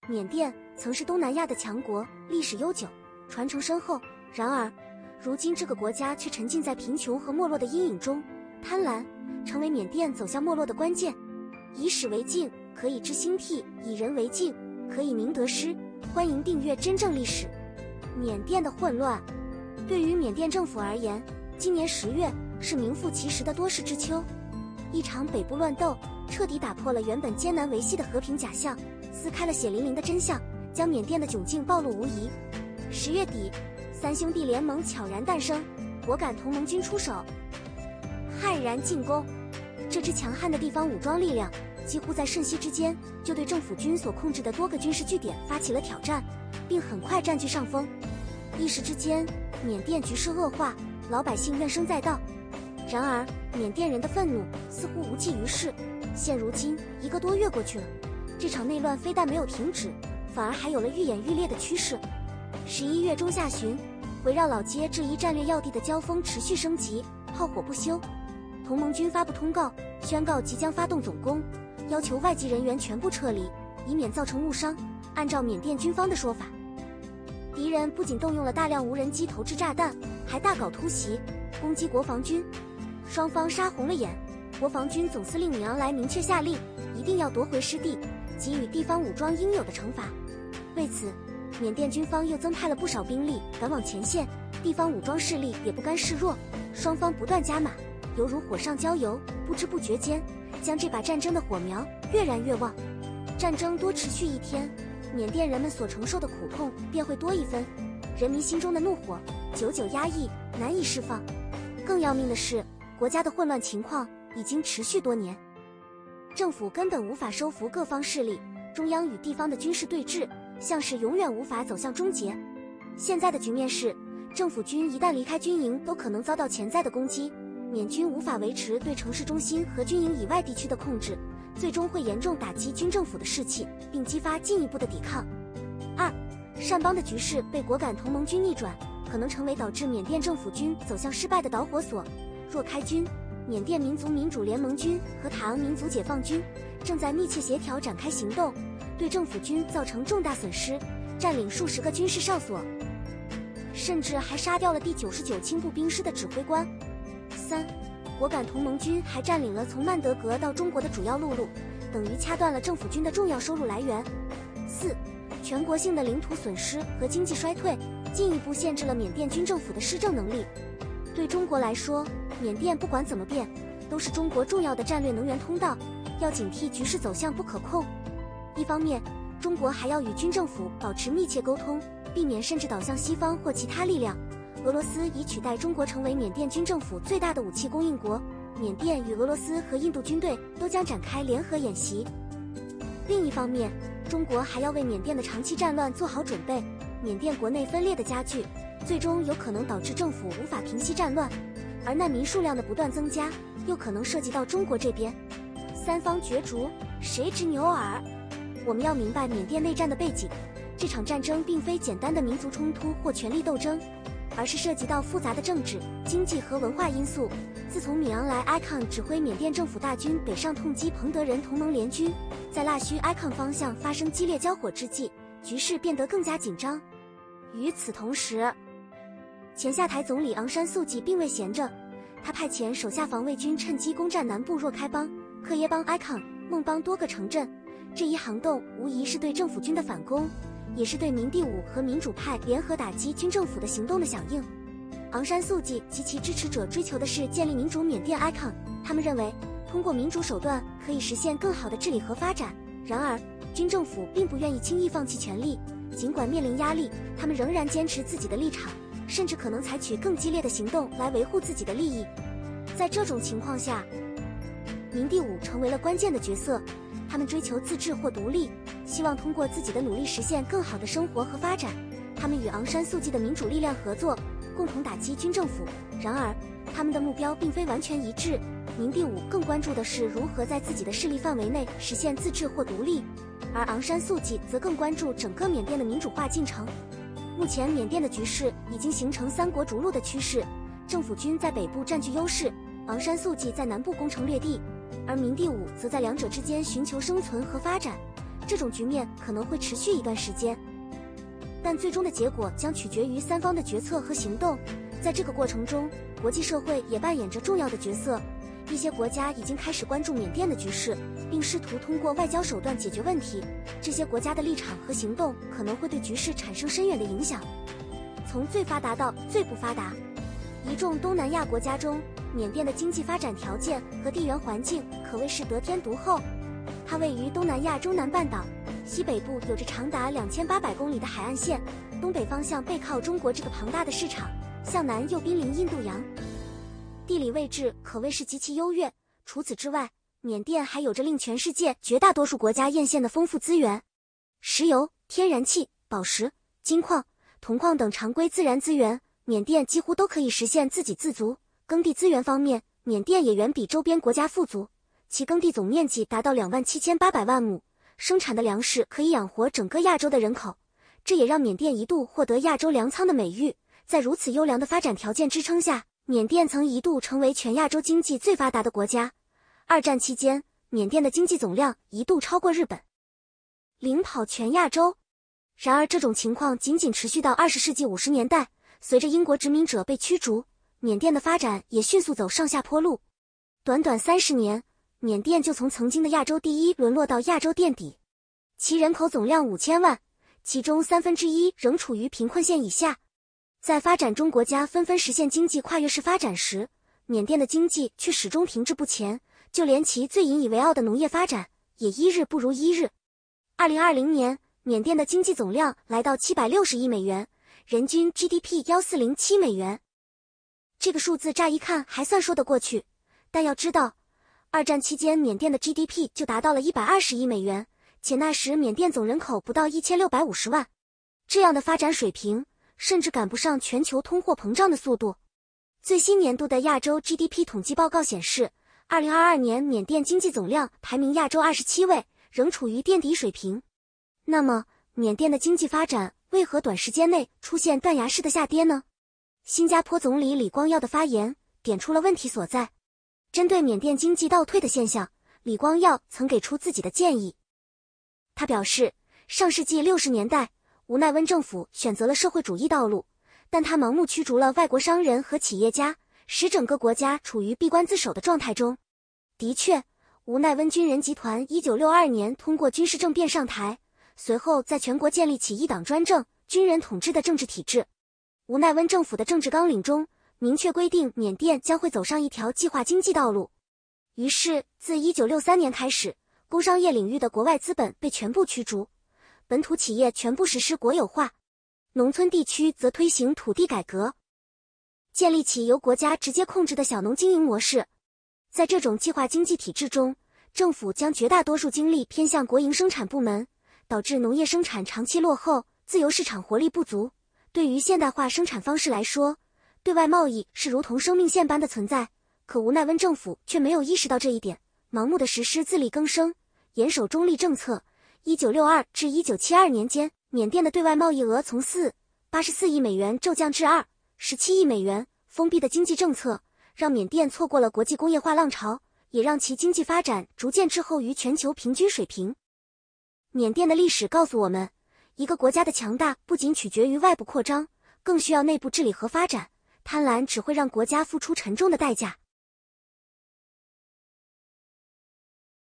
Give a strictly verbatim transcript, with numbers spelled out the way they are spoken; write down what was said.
缅甸曾是东南亚的强国，历史悠久，传承深厚。然而，如今这个国家却沉浸在贫穷和没落的阴影中，贪婪成为缅甸走向没落的关键。以史为镜，可以知兴替；以人为镜，可以明得失。欢迎订阅真正历史。缅甸的混乱，对于缅甸政府而言，今年十月是名副其实的多事之秋。一场北部乱斗彻底打破了原本艰难维系的和平假象，撕开了血淋淋的真相，将缅甸的窘境暴露无遗。十月底，三兄弟联盟悄然诞生，果敢同盟军出手，悍然进攻。这支强悍的地方武装力量几乎在瞬息之间就对政府军所控制的多个军事据点发起了挑战，并很快占据上风。一时之间，缅甸局势恶化，老百姓怨声载道。然而，缅甸人的愤怒似乎无济于事。现如今，一个多月过去了，这场内乱非但没有停止，反而还有了愈演愈烈的趋势。十一月中下旬，围绕老街这一战略要地的交锋持续升级，炮火不休。同盟军发布通告，宣告即将发动总攻，要求外籍人员全部撤离，以免造成误伤。按照缅甸军方的说法，敌人不仅动用了大量无人机投掷炸弹，还大搞突袭，攻击国防军。双方杀红了眼，国防军总司令米昂莱明确下令，一定要夺回失地，给予地方武装应有的惩罚。为此，缅甸军方又增派了不少兵力赶往前线，地方武装势力也不甘示弱，双方不断加码，犹如火上浇油，不知不觉间将这把战争的火苗越燃越旺。战争多持续一天，缅甸人们所承受的苦痛便会多一分，人民心中的怒火久久压抑，难以释放。更要命的是，国家的混乱情况已经持续多年，政府根本无法收服各方势力，中央与地方的军事对峙像是永远无法走向终结。现在的局面是，政府军一旦离开军营，都可能遭到潜在的攻击，缅军无法维持对城市中心和军营以外地区的控制，最终会严重打击军政府的士气，并激发进一步的抵抗。二，善邦的局势被果敢同盟军逆转，可能成为导致缅甸政府军走向失败的导火索。若开军，缅甸民族民主联盟军和塔昂民族解放军正在密切协调展开行动，对政府军造成重大损失，占领数十个军事哨所，甚至还杀掉了第九十九轻步兵师的指挥官。三，果敢同盟军还占领了从曼德格到中国的主要陆路，等于掐断了政府军的重要收入来源。四，全国性的领土损失和经济衰退进一步限制了缅甸军政府的施政能力。对中国来说，缅甸不管怎么变，都是中国重要的战略能源通道，要警惕局势走向不可控。一方面，中国还要与军政府保持密切沟通，避免甚至倒向西方或其他力量。俄罗斯已取代中国成为缅甸军政府最大的武器供应国，缅甸与俄罗斯和印度军队都将展开联合演习。另一方面，中国还要为缅甸的长期战乱做好准备，缅甸国内分裂的加剧，最终有可能导致政府无法平息战乱，而难民数量的不断增加，又可能涉及到中国这边。三方角逐，谁执牛耳？我们要明白缅甸内战的背景，这场战争并非简单的民族冲突或权力斗争，而是涉及到复杂的政治、经济和文化因素。自从米昂莱埃康指挥缅甸政府大军北上痛击彭德人同盟联军，在腊戌埃康方向发生激烈交火之际，局势变得更加紧张。与此同时，前下台总理昂山素季并未闲着，他派遣手下防卫军趁机攻占南部若开邦、克耶邦、埃康、孟邦多个城镇。这一行动无疑是对政府军的反攻，也是对民第五和民主派联合打击军政府的行动的响应。昂山素季及其支持者追求的是建立民主缅甸埃康，他们认为通过民主手段可以实现更好的治理和发展。然而，军政府并不愿意轻易放弃权力，尽管面临压力，他们仍然坚持自己的立场，甚至可能采取更激烈的行动来维护自己的利益。在这种情况下，民第五成为了关键的角色，他们追求自治或独立，希望通过自己的努力实现更好的生活和发展。他们与昂山素季的民主力量合作，共同打击军政府。然而，他们的目标并非完全一致。民第五更关注的是如何在自己的势力范围内实现自治或独立，而昂山素季则更关注整个缅甸的民主化进程。目前，缅甸的局势已经形成三国逐鹿的趋势，政府军在北部占据优势，昂山素季在南部攻城略地，而民第五则在两者之间寻求生存和发展。 这种局面可能会持续一段时间，但最终的结果将取决于三方的决策和行动。在这个过程中，国际社会也扮演着重要的角色。一些国家已经开始关注缅甸的局势，并试图通过外交手段解决问题。这些国家的立场和行动可能会对局势产生深远的影响。从最发达到最不发达，一众东南亚国家中，缅甸的经济发展条件和地缘环境可谓是得天独厚。它位于东南亚中南半岛，西北部有着长达两千八百公里的海岸线，东北方向背靠中国这个庞大的市场，向南又濒临印度洋，地理位置可谓是极其优越。除此之外，缅甸还有着令全世界绝大多数国家艳羡的丰富资源，石油、天然气、宝石、金矿、铜矿等常规自然资源，缅甸几乎都可以实现自给自足。耕地资源方面，缅甸也远比周边国家富足，其耕地总面积达到两万七千八百万亩，生产的粮食可以养活整个亚洲的人口，这也让缅甸一度获得亚洲粮仓的美誉。在如此优良的发展条件支撑下，缅甸曾一度成为全亚洲经济最发达的国家。二战期间，缅甸的经济总量一度超过日本，领跑全亚洲。然而这种情况仅仅持续到二十世纪五十年代，随着英国殖民者被驱逐，缅甸的发展也迅速走上下坡路。短短三十年，缅甸就从曾经的亚洲第一沦落到亚洲垫底。其人口总量五千万，其中三分之一仍处于贫困线以下。在发展中国家纷纷实现经济跨越式发展时，缅甸的经济却始终停滞不前，就连其最引以为傲的农业发展也一日不如一日。二零二零年，缅甸的经济总量来到七百六十亿美元，人均 G D P 一千四百零七美元。这个数字乍一看还算说得过去，但要知道，二战期间缅甸的 G D P 就达到了一百二十亿美元，且那时缅甸总人口不到一千六百五十万。这样的发展水平甚至赶不上全球通货膨胀的速度。最新年度的亚洲 G D P 统计报告显示，二零二二年缅甸经济总量排名亚洲二十七位，仍处于垫底水平。那么，缅甸的经济发展为何短时间内出现断崖式的下跌呢？新加坡总理李光耀的发言点出了问题所在。针对缅甸经济倒退的现象，李光耀曾给出自己的建议。他表示，上世纪六十年代，吴奈温政府选择了社会主义道路，但他盲目驱逐了外国商人和企业家，使整个国家处于闭关自守的状态中。的确，吴奈温军人集团一九六二年通过军事政变上台，随后在全国建立起一党专政、军人统治的政治体制。吴奈温政府的政治纲领中明确规定，缅甸将会走上一条计划经济道路。于是，自一九六三年开始，工商业领域的国外资本被全部驱逐，本土企业全部实施国有化，农村地区则推行土地改革，建立起由国家直接控制的小农经营模式。在这种计划经济体制中，政府将绝大多数精力偏向国营生产部门，导致农业生产长期落后，自由市场活力不足。对于现代化生产方式来说，对外贸易是如同生命线般的存在，可吴奈温政府却没有意识到这一点，盲目地实施自力更生，严守中立政策。一九六二至一九七二年间，缅甸的对外贸易额从四百八十四亿美元骤降至二百十七亿美元。封闭的经济政策让缅甸错过了国际工业化浪潮，也让其经济发展逐渐滞后于全球平均水平。缅甸的历史告诉我们，一个国家的强大不仅取决于外部扩张，更需要内部治理和发展。贪婪只会让国家付出沉重的代价。